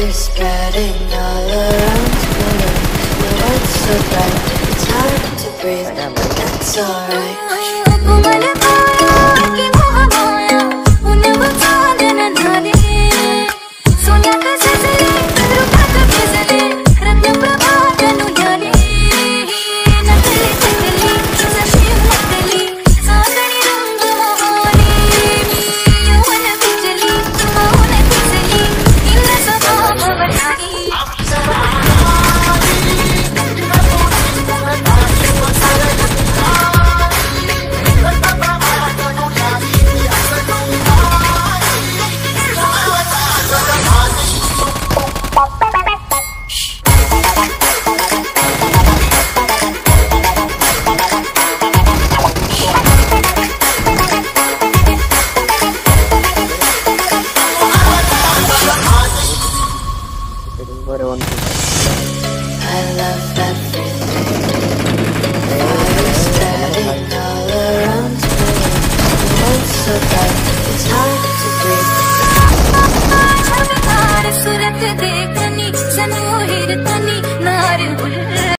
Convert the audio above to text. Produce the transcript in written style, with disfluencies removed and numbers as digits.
Fire spreading all around me. The world's so bright, it's hard to breathe, but that's alright. I love everything. Fire spreading all around me. The world's so bright.